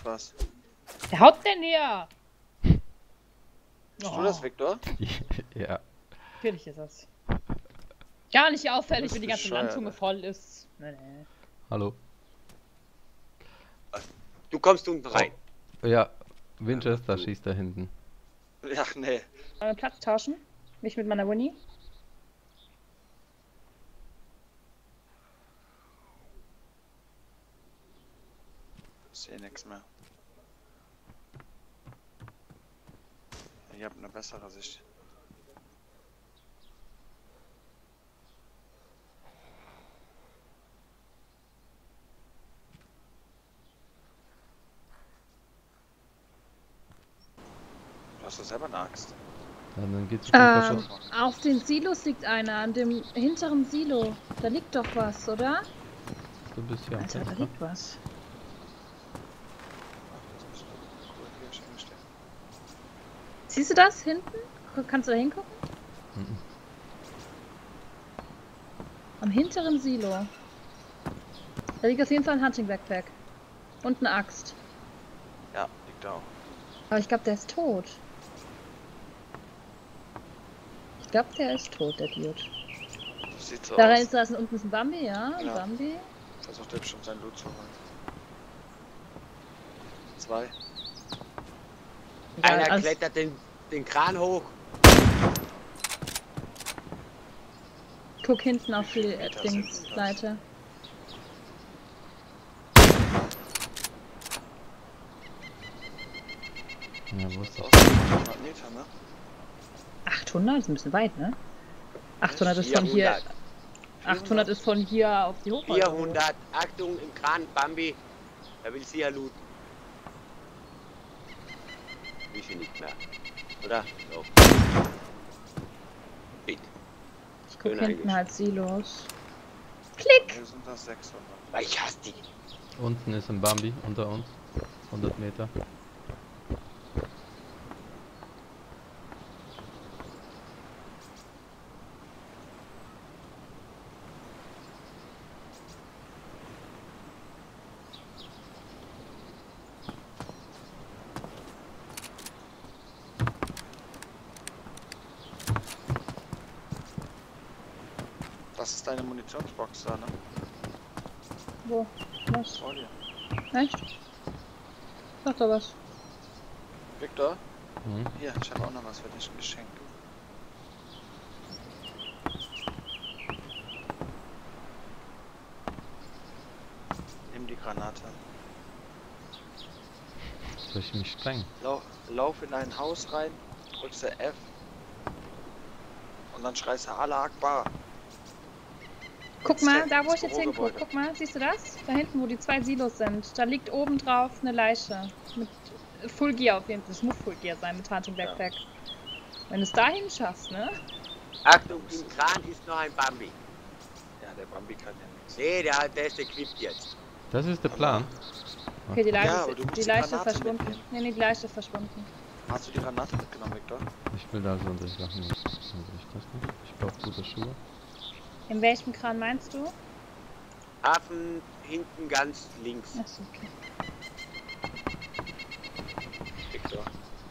was. Der haut denn her! Bist du das, Victor? Ja. Natürlich ist das. Gar nicht auffällig, Du wenn die bist ganze bescheuert, Landzunge ey. voll ist. Nee. Hallo. Du kommst unten rein. Ja, Winchester du. schießt da hinten. Ja, nee. Wollen wir Platz tauschen? Mich mit meiner Winnie? Ich sehe nichts mehr. Ich habe eine bessere Sicht. Du hast doch selber eine Axt. Ja, dann geht's schon kaputt. Auf den Silos liegt einer, an dem hinteren Silo. Da liegt doch was, oder? Du bist hier am Alter, da Fenster. liegt was. Cool, hier schön gestellt. Siehst du das hinten? Kannst du da hingucken? Mhm. Am hinteren Silo. Da liegt auf jeden Fall ein Hunting Backpack. Und eine Axt. Ja, liegt da auch. Aber ich glaube, der ist tot. Ich glaube, der ist tot, der Dude. Das sieht so Da aus. ist das unten ist ein Bambi, ja? Ein Ja. Bambi. Versucht er bestimmt sein Loot zu holen. 2. Einer also- klettert den Kran hoch. Guck hinten auf die Meter sind Dingsseite. Ja, wo ist das? Aus 800 Meter, ne? 800 ist ein bisschen weit, ne? 800 ist von hier. 400. 800 ist von hier auf die Hochhäuser. 400. Achtung, im Kran, Bambi. Er will sie ja looten. Will sie nicht mehr. Oder? So. Bitte. Ich guck Schön hinten eigentlich. halt Silos. Klick! Hier sind das 600. Weil ich hasse die. Unten ist ein Bambi unter uns. 100 Meter. Das ist deine Munitionsbox da, ne? Wo? Was? Vor dir. Echt? Sag doch was. Victor? Mhm. Hier, ich habe auch noch was für dich geschenkt. Nimm die Granate. Soll ich mich sprengen? Lauf in ein Haus rein, drückst du F und dann schreist du Allah Akbar. Guck mal, Step da wo ins ich jetzt hingucke, Bürogebäude. guck mal, siehst du das? Da hinten, wo die zwei Silos sind, da liegt oben drauf eine Leiche. Mit Full Gear auf jeden Fall. Das muss Full Gear sein mit Hunting Backpack. Wenn du es dahin schaffst, ne? Achtung, im Kran ist noch ein Bambi. Ja, der Bambi kann ja nichts. Nee, der ist equipped jetzt. Das ist der Plan. Okay, die Leiche, Ja, aber du musst die die Leiche ist Granate verschwunden. mitnehmen. Nee, die Leiche ist verschwunden. Hast du die Granate mitgenommen, Victor? Ich will da so unsere Sachen nicht. Dann will ich das nicht. Ich brauche gute Schuhe. In welchem Kran meinst du? Hafen hinten ganz links. Achso, okay. Victor.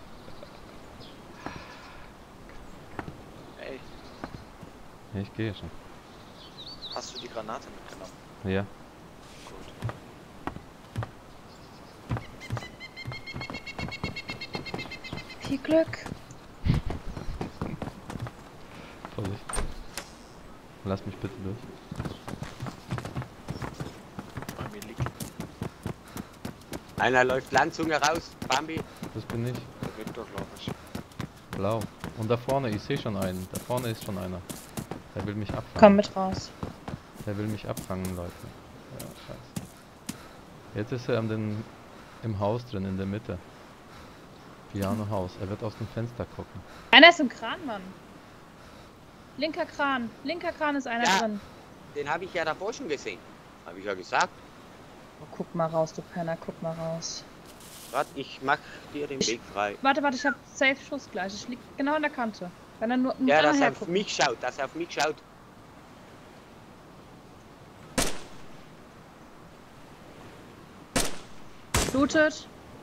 Ey, Ja, ich gehe schon. hast du die Granate mitgenommen? Ja. Gut. Viel Glück. Vorsicht. Lass mich bitte durch. Bei mir liegt Einer läuft Landzunge raus. Bambi. Das bin ich. der Victor, glaube ich. Blau. Und da vorne, ich sehe schon einen. Da vorne ist schon einer. Der will mich abfangen. Komm mit raus. Der will mich abfangen, Leute. Ja, scheiße. Jetzt ist er im Haus drin, in der Mitte. Piano-Haus. Er wird aus dem Fenster gucken. Einer ist im Kran, Mann. Linker Kran. Linker Kran ist einer Ja. drin. Den habe ich ja davor schon gesehen. Habe ich ja gesagt. Oh, guck mal raus, du Penner. Guck mal raus. Warte, ich mach dir den Weg frei. Warte, ich hab safe Schuss gleich. Ich lieg genau an der Kante. Wenn er nur Ja, einmal dass er auf herguckt. mich schaut, dass er auf mich schaut. Lootet.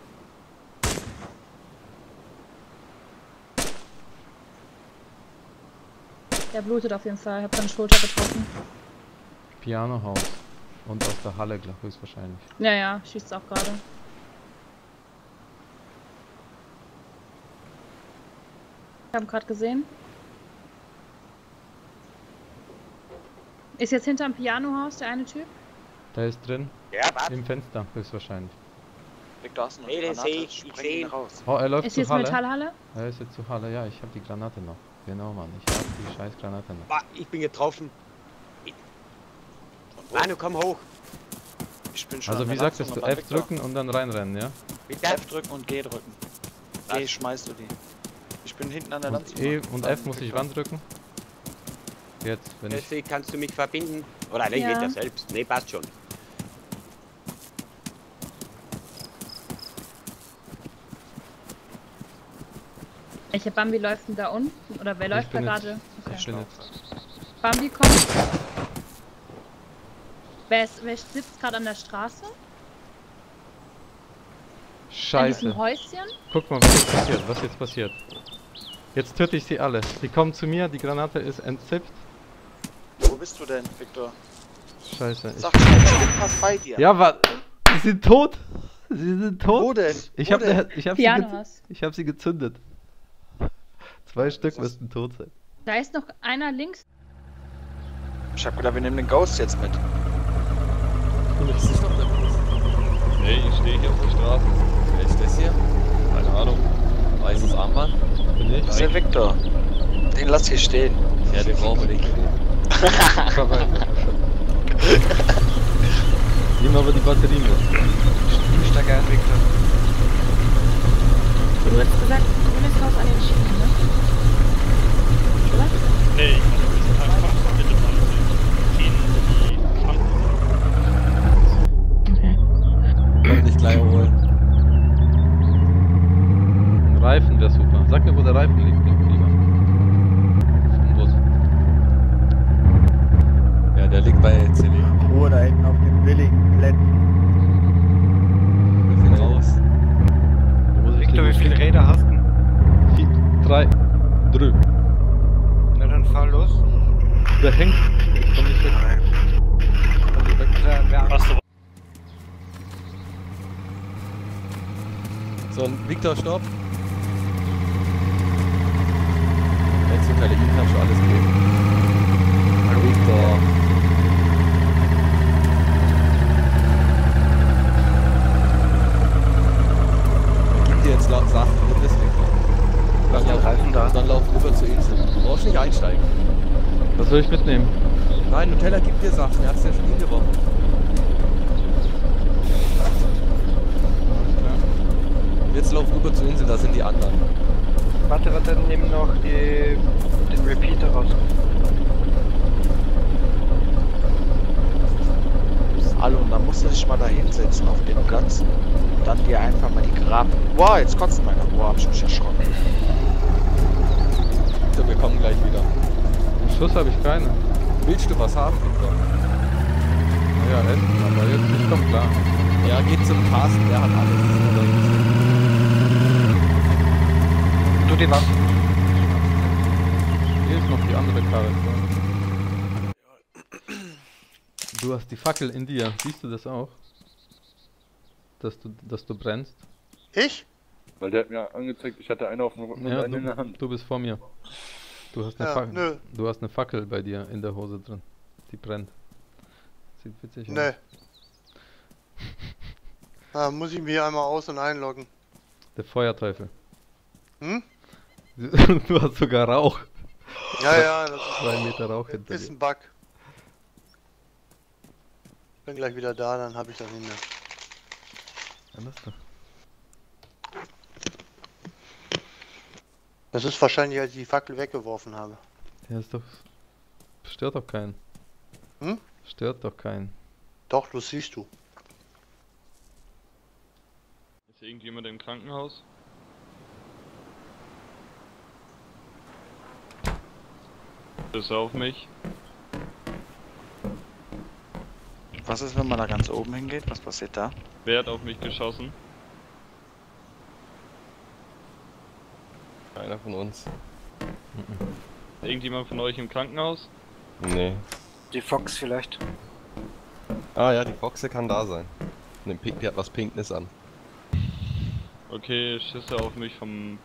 Der blutet auf jeden Fall. Ich hab seine Schulter getroffen. Pianohaus. Und aus der Halle, höchstwahrscheinlich. Ja, ja, schießt auch gerade. Ich habe gerade gesehen. Ist jetzt hinterm Pianohaus der eine Typ? Der ist drin. Ja, was? Im Fenster, höchstwahrscheinlich. Victor, hast du noch Nee, die den Granate? seh ich Spreng seh ihn ihn. raus. Oh, er läuft Ist zur jetzt Halle. Metallhalle? Er ist jetzt zur Halle. Ja, ich habe die Granate noch. Genau, Mann. Ich habe die scheiß Granate noch. Boah, ich bin getroffen. Und wo? Manu, komm hoch. Ich bin schon Also an wie der sagtest Landzunge du? beim F Victor. drücken und dann reinrennen, ja? Bitte? F drücken und G drücken. G Was? schmeißt du die. Ich bin hinten an der Und Landzunge. E und Beim F muss ich Victor. wann drücken? Jetzt, wenn ich... Jesse, kannst du mich verbinden? Oder nee, Ja. geht ja selbst. Nee, passt schon. Welcher Bambi läuft denn da unten? Oder wer läuft da bin jetzt- gerade? Okay. Ich bin jetzt... Bambi kommt. Wer sitzt gerade an der Straße? In Scheiße. diesem Häuschen? Guck mal, was jetzt passiert. Was jetzt passiert. Jetzt töte ich sie alle. Die kommen zu mir, die Granate ist entzippt. Wo bist du denn, Victor? Scheiße. Sag schnell, ich bin fast bei dir. Ja, was? Sie sind tot! Sie sind tot! Wo denn? Ich Wo hab, denn? Pianohaus. ich hab sie gezündet. 2 Stück Was? müssten tot sein. Da ist noch einer links. Ich hab gedacht, wir nehmen den Ghost jetzt mit. Ist das doch der Bus? Nee, ich stehe hier auf der Straße. Wer ist das hier? Keine Ahnung. Weißes Armband? Bin ich? Das ist der Victor. Den lass hier stehen. Ja, den brauchen wir nicht. Nimm aber die Batterien mit. Ich da gern, Victor. Du hast gesagt, grünes Haus an den Schienen, ne? Oder? Nee, ich muss einfach bitte mal die Schranken. Okay. Komm dich gleich holen. Ein Reifen wäre super. Sag mir, wo der Reifen liegt, lieber. Vom Bus. Ja, der liegt bei Silly. Ruhe da hinten auf den billigen Plätzen. Wir sind raus. Victor, wie viele Räder hast du? 3. Na dann fahr los. Der hängt. Ich komm nicht weg. Hast du So, und Victor, stopp. Jetzt hinter ihm kannst du alles geben. Hallo Victor. Gib dir jetzt Sachen, nimm das Victor. Dann lauf rüber zur Insel. Du brauchst nicht einsteigen. Was soll ich mitnehmen? Nein, Nutella gibt dir Sachen, er hat es ja schon hingeworfen. Jetzt lauf rüber zur Insel, da sind die anderen. Warte, nimm noch den Repeater raus. Hallo, und dann musst du dich mal da hinsetzen auf den Platz. Und dann dir einfach mal die Grab. Wow, jetzt kotzt meiner. Wow, hab ich mich erschrocken. So, wir kommen gleich wieder. Am Schluss habe ich keine. Willst du was haben, Victor? Ja, essen, aber jetzt ich komm klar. Ja, geht zum Carsten, der hat alles. Du dir was? Hier ist noch die andere Karre. Du hast die Fackel in dir. Siehst du das auch? Dass du brennst? Ich? Weil der hat mir angezeigt, ich hatte einen auf dem Rücken und Ja, einen in der Hand. du bist vor mir. Du hast eine Ja, Fackel. nö. Du hast eine Fackel bei dir in der Hose drin. Die brennt. Sieht witzig aus. Nee. Da muss ich mich einmal aus- und einloggen. Der Feuerteufel. Hm? Du hast sogar Rauch. Ja, das 2 Meter Rauch hinter ist dir. ein Bug. Bin gleich wieder da, dann habe ich das nicht mehr. Ja, das doch. Das ist wahrscheinlich, als ich die Fackel weggeworfen habe. Ja, ist doch. Stört doch keinen. Hm? Stört doch keinen. Doch, das siehst du. Ist irgendjemand im Krankenhaus? Ist er auf mich? Was ist, wenn man da ganz oben hingeht? Was passiert da? Wer hat auf mich geschossen? Einer von uns. irgendjemand von euch im Krankenhaus? Nee. Die Fox vielleicht. Ah ja, die Foxe kann da sein. Ne, die hat was Pinknes an. Okay, Schüsse auf mich vom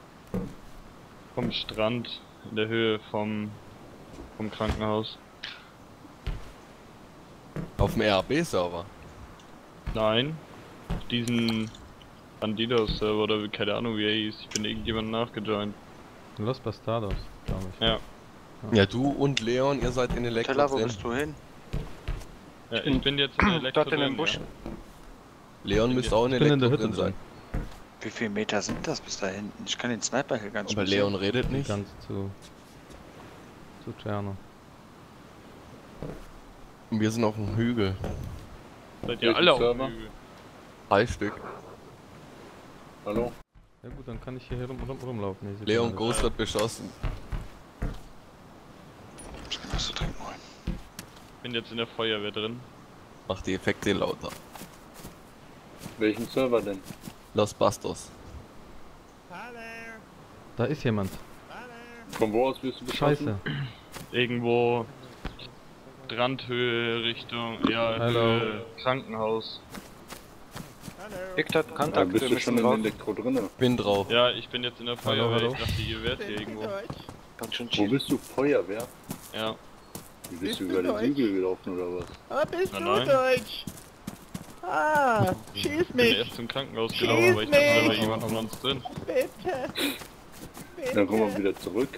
Strand in der Höhe vom Krankenhaus. Auf dem RAB-Server. Nein, diesen Bandidos-Server oder keine Ahnung wie er hieß. Ich bin irgendjemand nachgejoint. Los Bastardos, glaube ich. Ja. Ja, du und Leon, ihr seid in Elektro Teller, wo drin. bist du hin? Ja, ich bin jetzt in der Elektro Dort in drin, dem Busch. ja. Leon müsste auch in Ich bin in der Elektro Hütte drin sein. Wie viele Meter sind das bis da hinten? Ich kann den Sniper hier ganz Aber gut Leon sehen. redet nicht. Ganz zu Tscherno. Und wir sind auf dem Hügel. Seid ihr alle auf dem Hügel? 3 Stück. Hallo? Ja gut, dann kann ich hier rumlaufen. Nee, sieht Leon man Ghost wird beschossen. Ich kann was zu trinken holen. Ich bin jetzt in der Feuerwehr drin. Macht die Effekte lauter. Welchen Server denn? Los Bastos. Da ist jemand. Von wo aus wirst du beschossen? Scheiße. Irgendwo Strandhöhe Richtung, ja, Hallo. Höhe Krankenhaus. Victor, Da Kontakt, bist wir du schon müssen in raus. Elektro drinne. Bin drauf. Ja, ich bin jetzt in der Feuerwehr. hallo. Ich dachte, ihr wärt hier irgendwo. Ganz schön Wo chill. bist du? Feuerwehr? Ja. Bist du über den Hügel gelaufen oder was? Ah, bist Nein, du nein. deutsch? Ah, schieß Ich bin mich, erst zum Krankenhaus gelaufen, aber ich dachte, da war jemand von uns drin. bitte. Dann kommen wir wieder zurück.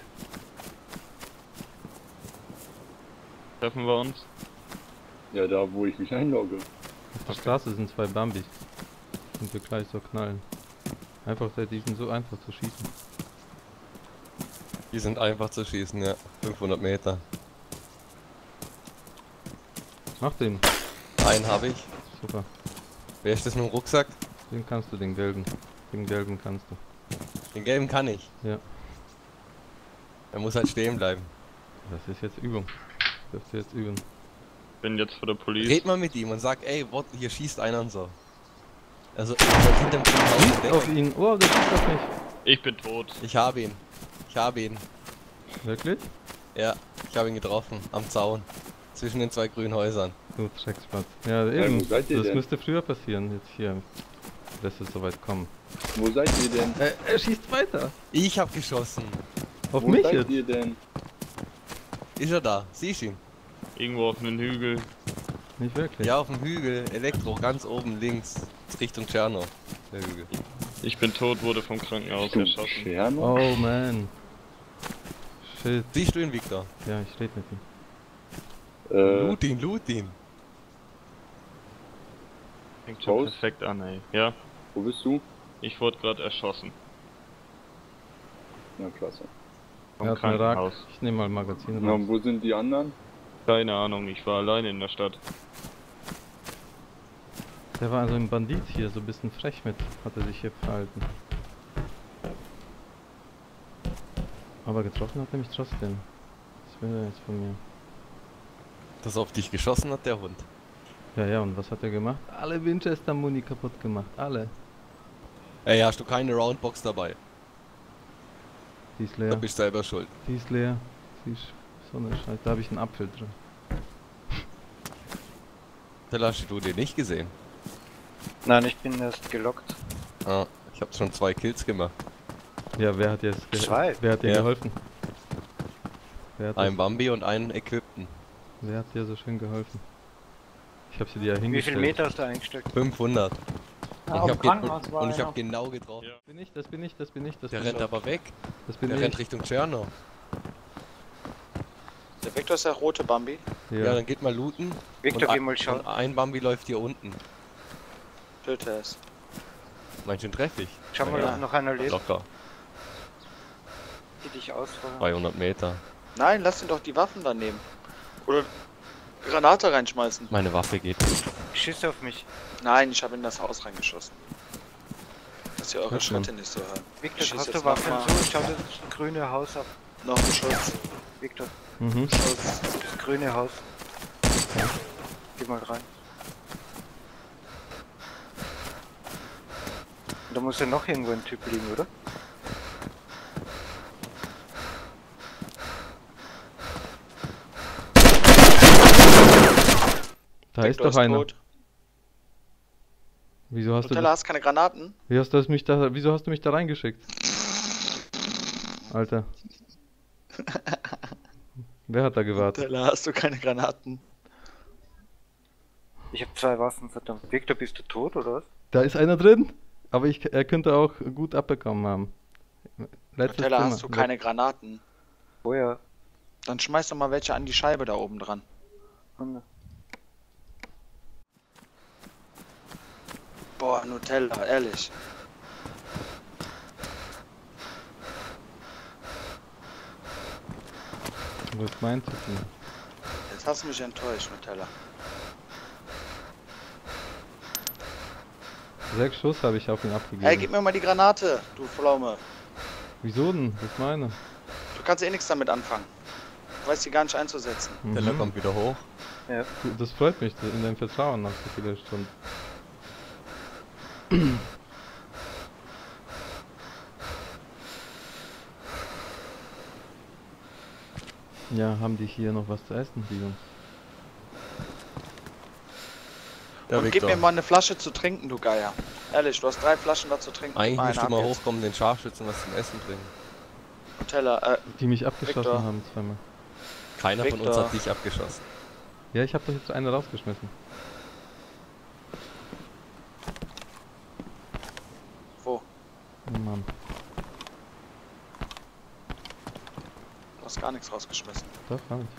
Treffen wir uns. Ja, da wo ich mich einlogge. Auf der Straße sind 2 Bambis. Und wir gleich so knallen. Einfach, die sind so einfach zu schießen. Die sind einfach zu schießen, ja. 500 Meter. Mach den. Einen habe ich. Super. Wer ist das mit dem Rucksack? Den kannst du, den gelben. Den gelben kannst du. Den gelben kann ich. Ja. Er muss halt stehen bleiben. Das ist jetzt Übung. Dürft ihr jetzt üben. Bin jetzt vor der Police. Red mal mit ihm und sag, ey, hier schießt einer und so. Also, hinterm Haus Auf ihn. Oh, der schießt auf mich. Ich bin tot. Ich habe ihn. Ich habe ihn. Wirklich? Ja, ich habe ihn getroffen. Am Zaun. Zwischen den 2 grünen Häusern. Du Dreckspatz. Ja, eben. wo seid ihr Das denn? müsste früher passieren. Jetzt hier. Lässt es soweit kommen. Wo seid ihr denn? Er schießt weiter. Ich habe geschossen. Auf Wo mich seid jetzt. ihr denn? Ist er da? Siehst du ihn? Irgendwo auf einem Hügel. Nicht wirklich. Ja, auf dem Hügel. Elektro, ganz oben links. Richtung Tscherno. Der Hügel. Ich bin tot, wurde vom Krankenhaus Du erschossen. Tscherno? Oh man. Shit. Siehst du ihn, Victor? Ja, ich rede mit ihm. Loot ihn, loot ihn. Fängt schon Haus? perfekt an, ey. Ja, Wo bist du? ich wurde gerade erschossen. Na klasse. Vom Er hat einen Rack. Krankenhaus. Ich nehme mal ein Magazin Na, raus. und wo sind die anderen? Keine Ahnung, ich war alleine in der Stadt. Der war also ein Bandit hier, so ein bisschen frech mit, hat er sich hier verhalten. Aber getroffen hat er mich trotzdem. Was will er jetzt von mir? Das auf dich geschossen hat, der Hund. Ja, ja, und was hat er gemacht? Alle Winchester-Muni kaputt gemacht, alle. Ey, hast du keine Roundbox dabei? Die ist Da leer, bist du selber schuld. die ist leer. Die ist so eine Scheiße, da habe ich einen Apfel drin. Da hast du den nicht gesehen. Nein, ich bin erst gelockt. Ah, ich habe schon 2 Kills gemacht. Ja, wer hat jetzt Zwei? Wer hat dir Ja. geholfen? Wer hat, Ein Bambi und einen Ägypten. wer hat dir so schön geholfen? Ich habe sie dir ja Wie hingestellt. viel Meter hast du eingesteckt? 500. auf dem Krankenhaus war und ich einer. habe genau getroffen. Ja. Das bin ich, das bin ich, das bin ich, das Der bin rennt ich. aber weg. Das bin Der ich. rennt Richtung Tscherno. Der Vector ist der rote Bambi. Ja, dann geht mal looten. Victor, und geh mal schauen. und ein Bambi läuft hier unten. Töte es. Meinst du, den treff ich? Schau mal, Ja. ob noch einer lebt, Locker. die dich ausfallen. 200 Meter. Nein, lass ihn doch die Waffen dann nehmen. Oder Granate reinschmeißen. Meine Waffe geht. Schieß auf mich. Nein, ich habe in das Haus reingeschossen. Dass ihr eure Hört man. Schritte nicht so hören. Victor, Ich schieß hast jetzt du Waffen? noch mal. So, schau dir das grüne Haus ab. Noch ein Schutz. Victor, Mhm. Schutz. das grüne Haus. Geh mal rein. Da muss ja noch irgendwo ein Typ liegen, oder? Da ist Victor doch einer. tot. Wieso hast Nutella, hast keine Granaten? wieso hast du mich da reingeschickt? Alter. Wer hat da gewartet? Nutella, hast du keine Granaten? Ich habe 2 Waffen, verdammt. Victor, bist du tot oder was? Da ist einer drin. Aber er könnte auch gut abbekommen haben. Nutella, hast du keine Granaten? Oh ja. Dann schmeiß doch mal welche an die Scheibe da oben dran. Boah, Nutella, ehrlich. Was meinst du denn? Jetzt hast du mich enttäuscht, Nutella. 6 Schuss habe ich auf ihn abgegeben. Hey, gib mir mal die Granate, du Pflaume. Wieso denn? Das ist meine. Du kannst eh nichts damit anfangen. Du weißt die gar nicht einzusetzen. Der kommt wieder hoch. Ja. Das freut mich, in dein Vertrauen nach so vielen Stunden. Ja, haben die hier noch was zu essen, die Jungs? Und gib mir mal eine Flasche zu trinken, du Geier. Ehrlich, du hast 3 Flaschen da zu trinken. Eigentlich Eine müsste ab mal jetzt. hochkommen, den Scharfschützen was zum Essen bringen. Nutella, Die mich abgeschossen Victor. haben zweimal. Keiner von uns Victor. hat dich abgeschossen. Ja, ich habe doch jetzt eine rausgeschmissen. Wo? Oh Mann. Du hast gar nichts rausgeschmissen. Doch, hab ich.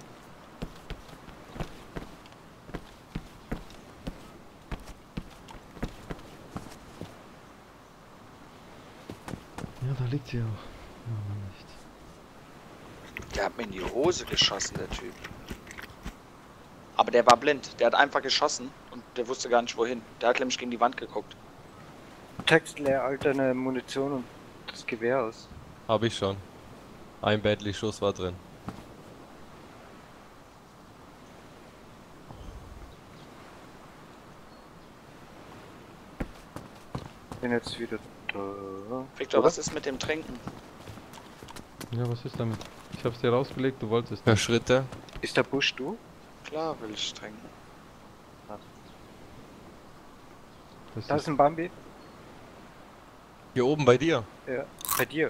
Ja, da liegt sie auch. Oh, nicht. Der hat mir in die Hose geschossen, der Typ. Aber der war blind. Der hat einfach geschossen und der wusste gar nicht wohin. Der hat nämlich gegen die Wand geguckt. Text leer, alterne Munition und das Gewehr aus. Hab ich schon. Ein Bentley-Schuss war drin. Bin jetzt wieder da. Victor, Oder? was ist mit dem Trinken? Ja, was ist damit? Ich hab's dir rausgelegt, du wolltest Mehr nicht. Schritte. Ist der Busch du? Klar will ich trinken. Das Da ist ein Bambi. Hier oben bei dir. Ja, bei dir.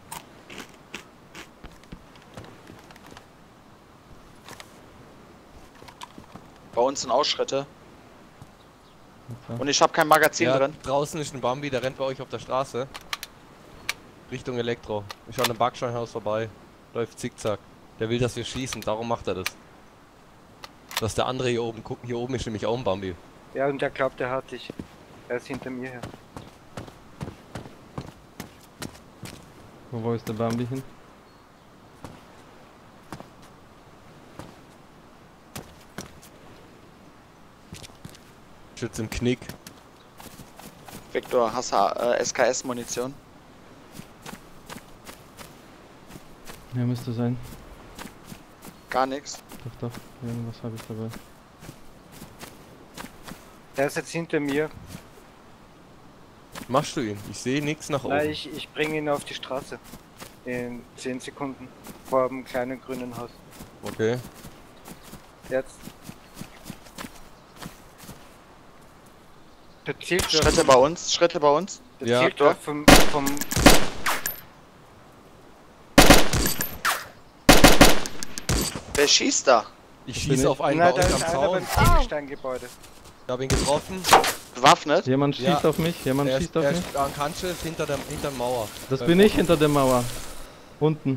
Bei uns sind Ausschritte. Okay. Und ich habe kein Magazin Ja, drin. draußen ist ein Bambi, der rennt bei euch auf der Straße. Richtung Elektro. Ich schaue an einem Backsteinhaus vorbei. Läuft zickzack. Der will, dass wir schießen, darum macht er das. Dass der andere hier oben guckt. Hier oben ist nämlich auch ein Bambi. Ja, und der glaubt, der hat dich. Er ist hinter mir her. Wo ist der Bambi hin? Schütz im Knick. Victor, hast du SKS-Munition? Ja, müsste sein. Gar nichts. Doch, doch. Irgendwas habe ich dabei. Er ist jetzt hinter mir. Machst du ihn? Ich sehe nichts nach oben. Nein, ich bringe ihn auf die Straße. In 10 Sekunden. Vor dem kleinen grünen Haus. Okay. Jetzt. Der zielt Schritte bei uns, Schritte bei uns. Der Ja. zielt Victor. vom Wer schießt da? Ich schieße auf einen Nein, bei da euch ist am einer Zaun. beim Ziegelsteingebäude. Ich habe ihn getroffen. Bewaffnet? Jemand schießt Ja. auf mich, jemand Er schießt ist, auf er mich. ist an Kantschild hinter der Mauer. Das bin ich hinter der Mauer. Unten.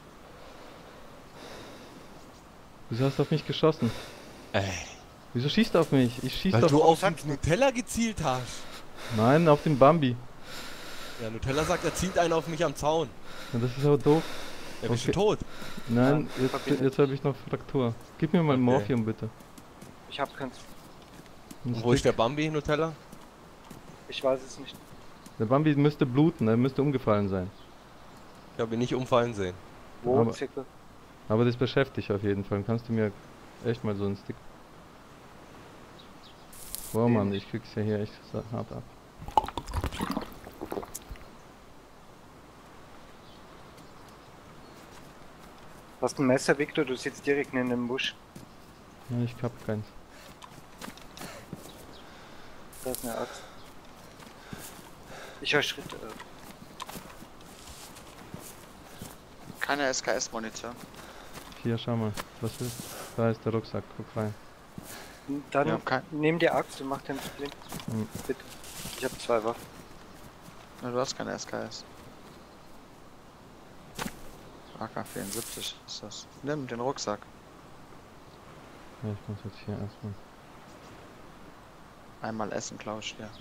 Wieso hast du auf mich geschossen? Wieso schießt du auf mich? Ich schieß Weil doch. du auf den Nutella gezielt hast. Nein, auf den Bambi. Ja, Nutella sagt, er zielt einen auf mich am Zaun. Ja, das ist aber doof. Er bist Okay. du tot. Nein, Ja, jetzt habe ich noch Fraktur. Gib mir mal Okay. Morphium bitte. Ich hab keins. Ein Und wo ist Stick. der Bambi, Nutella? Ich weiß es nicht. Der Bambi müsste bluten, er müsste umgefallen sein. Ich habe ihn nicht umfallen sehen. Wo Aber- circa? Aber das beschäftigt auf jeden Fall. Kannst du mir echt mal so einen Stick... Boah Mann, ich krieg's ja hier echt hart ab. Hast du ein Messer, Victor? Du sitzt direkt neben dem Busch. Ja, ich hab keins. Da ist eine Axt. Ich höre Schritte. Keine SKS-Munition. Hier, schau mal. Was ist? Da ist der Rucksack, guck rein. Dann Ja, kein- nimm die Axt und mach den Splint. Hm. Bitte. Ich habe 2 Waffen. Na, du hast keine SKS. AK-74 ist das. Nimm den Rucksack. Ja, ich muss jetzt hier erstmal. Einmal Essen, klau ich dir.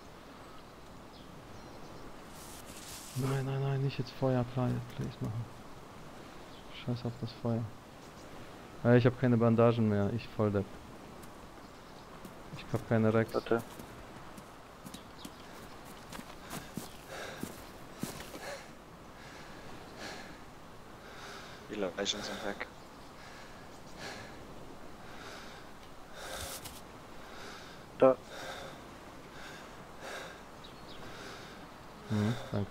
Nein, nein, nein, nicht jetzt Feuer, please machen. Scheiß auf das Feuer. Ja, ich habe keine Bandagen mehr, ich Volldepp. Ich hab keine Rex. Warte. Die Leichen sind weg. Da. Danke.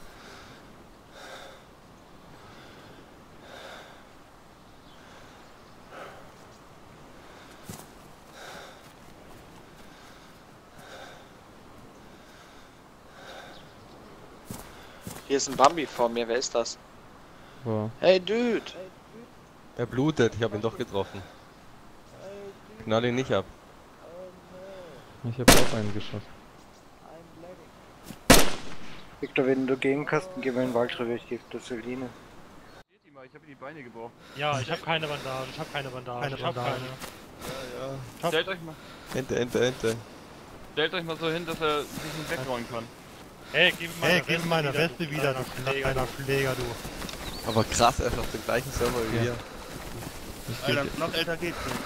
Hier ist ein Bambi vor mir, wer ist das? Boah. Hey Dude! Er blutet, ich habe ihn doch getroffen. Knall ihn nicht ab. Ich hab auch einen geschossen. Victor, wenn du gehen kannst, dann geh mal in den Wald rüber, ich gebe dir Soline. Ich habe die Beine gebrochen. Ja, ich habe keine Bandage, ich habe keine Bandage. Ja, ja. Stellt euch mal. Ente. Stellt euch mal so hin, dass er sich nicht wegrollen kann. Hey, gib mir meine Weste wieder, du kleiner Schläger, du. Aber krass, er ist auf dem gleichen Server wie wir. Alter, noch älter geht's nicht.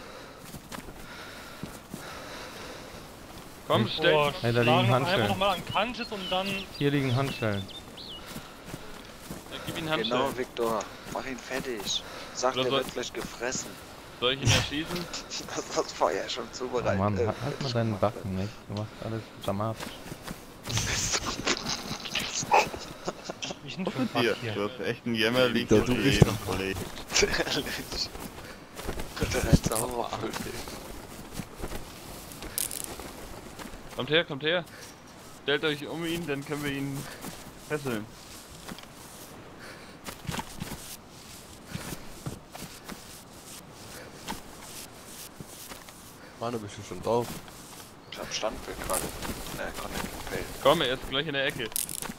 Komm, stell Hey, da liegen Handschellen. Einfach nochmal an Kanches und dann... Hier liegen Handschellen. Ja, gib ihn Handschellen. Genau, Victor. Mach ihn fertig. Sag, Oder der soll- wird gleich gefressen. Soll ich ihn erschießen? Das Feuer ist schon Oh zubereitet. Mann, halt mal deinen Backen, nicht? Du machst alles dramatisch. Ich bin Was mit dir? Du hast echt ein jämmerlich Du bist doch Kollege. Ehrlich. Der rennt sauer. Kommt her. Stellt euch um ihn, dann können wir ihn fesseln. Manu, bist du schon drauf? Ich hab Standbild gerade. Ne, Connect Fail. Komm, er ist gleich in der Ecke.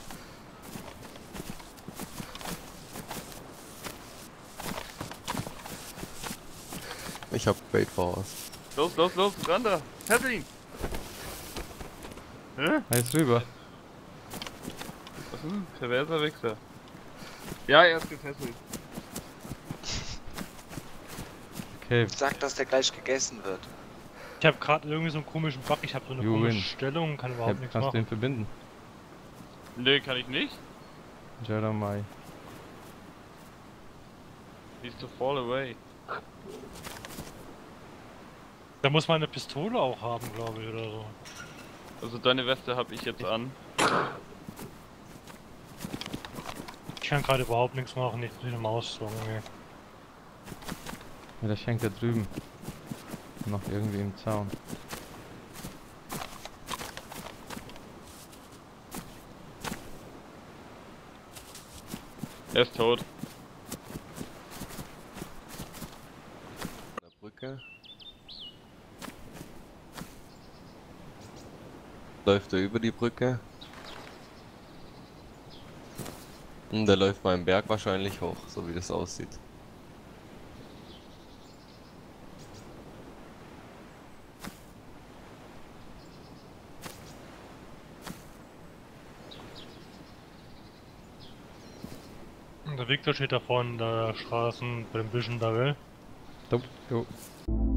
Ich hab Bait voraus. Los, ran da. Fessel ihn. Hä? Er ist rüber. Was ist ein perverser Wichser? Ja, er ist gefesselt. Okay, Sag, dass der gleich gegessen wird. Ich habe gerade irgendwie so einen komischen Bug, ich habe so eine You komische win. Stellung, kann überhaupt nichts kannst du machen. ihn verbinden? Nee, kann ich nicht. Jeremiah. He's to fall away. Da muss man eine Pistole auch haben, glaube ich, oder so. Also deine Weste habe ich jetzt an. Ich kann gerade überhaupt nichts machen, nicht mit dem Ausdruck. Ja, der schenkt da drüben. Noch irgendwie im Zaun. Er ist tot. An der Brücke. Läuft er über die Brücke. Und der läuft beim Berg wahrscheinlich hoch, so wie das aussieht. Der Victor steht da vorne in der Straße bei den Büschen da, will. Jo.